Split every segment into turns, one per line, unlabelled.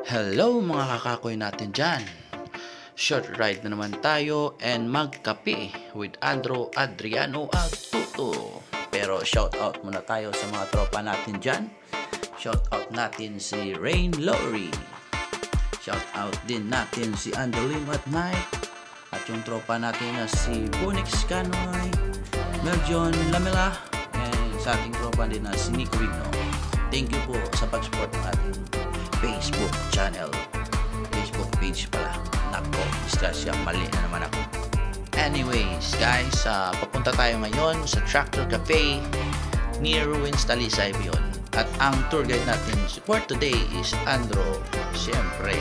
Hello mga kakakoy natin dyan. Short ride na naman tayo and magkape with Andro Adriano Agtuto. Pero shout out muna tayo sa mga tropa natin dyan. Shout out natin si Rain Lowry. Shout out din natin si Andolim at Night. At yung tropa natin na si Bunix Canoy, Meljon Lamela, and sa ating tropa din na si Nico Rigno. Thank you po sa pag-support ng ating Facebook channel. Facebook page pala. Nako, disgrasya, mali na naman ako. Anyways, guys, papunta tayo ngayon sa Tractor Cafe near Ruins Talisay yun. At ang tour guide natin for today is Andro. Siyempre.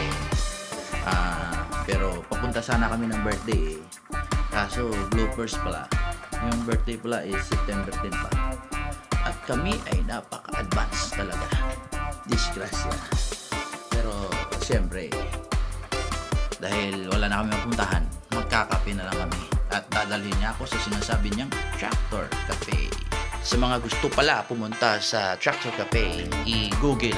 Pero papunta sana kami ng birthday eh. Kaso bloopers pala. Yung birthday pala is September 10 pa. At kami ay napaka-advance talaga. Disgrasya. Pero siyempre, dahil wala na kami mapuntahan, magkakape na lang kami. At dadalhin niya ako sa sinasabi niyang Tractor Cafe. Sa mga gusto pala pumunta sa Tractor Cafe, i-google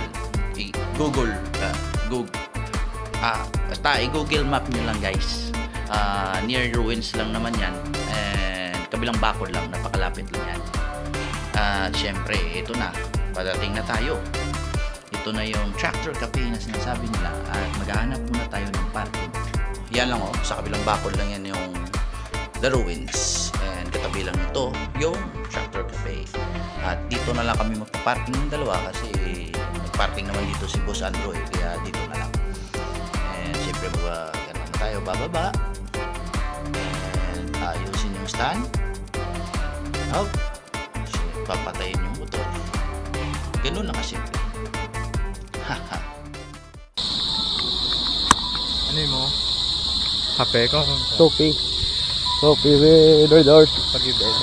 map nyo lang guys. Near Ruins lang naman yan. And kabilang bakod lang, napakalapit lang yan. At syempre, ito na, padating na tayo. Ito na yung Tractor Cafe na sinasabi nila. At maghahanap muna tayo ng parking. Yan lang oh, sa kabilang bakod lang yan yung The Ruins. And katabi lang ito yung Tractor Cafe. At dito na lang kami magpa-parking ng dalawa kasi nag-parking naman dito si Boss Andro eh, kaya dito na lang. And syempre ganun na tayo bababa. And ayusin yung stand. Oh, papatayin yung motor. Ganun lang kasimple. Haha.
Ano yun mo? Kape ko?
Sophie with doors.
Pag-ibig.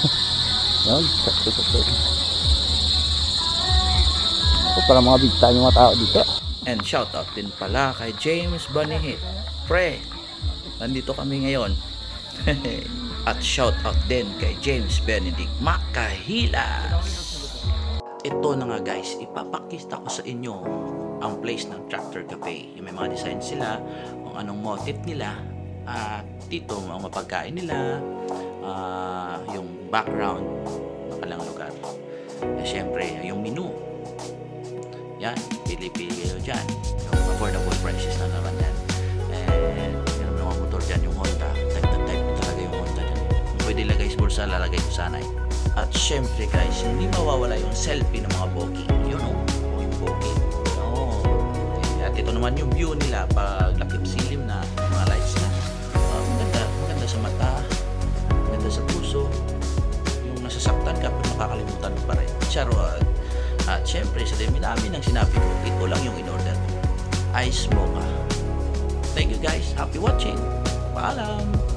Para mga big time yung mga tao dito.
And shout out din pala kay James Banihit. Pre, nandito kami ngayon. At shout out din kay James Benedict Makahilas. Ito na nga guys, ipapakita ko sa inyo ang place ng Tractor Cafe. Yung may mga design sila, kung anong motif nila, at dito ang mapagkain nila, yung background ng kanilang lugar. At syempre, yung menu. Yan, pili-pili kayo dyan. Yung affordable prices na naman yan. And yung mga motor dyan, yung Honda. Type talaga yung Honda dyan. Kung pwede lagay sa bulsa, lalagay ko sana eh. At syempre guys, hindi mawawala yung selfie ng mga booking. Yun o, yung booking. At ito naman yung view nila pag lakip silim na mga lights na. Maganda sa mata, maganda sa puso. Yung nasasaktan ka pero makakalimutan mo pa rin. Charot. At syempre sa dami ng sinabi ko, ito lang yung in-order. Ice mocha. Thank you guys. Happy watching. Paalam.